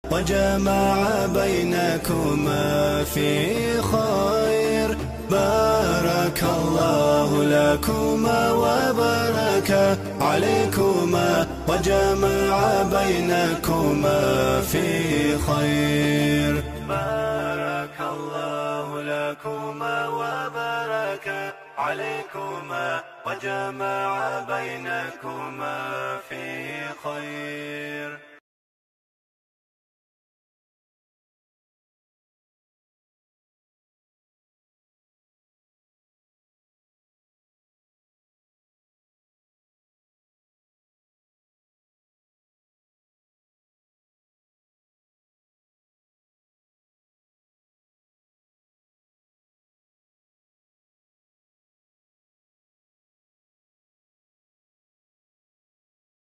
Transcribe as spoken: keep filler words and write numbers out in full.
وجمع بينكما في خير. بارك الله لكما وبارك عليكما وجمع بينكما في خير. بارك الله لكما وبارك عليكما وجمع بينكما في خير.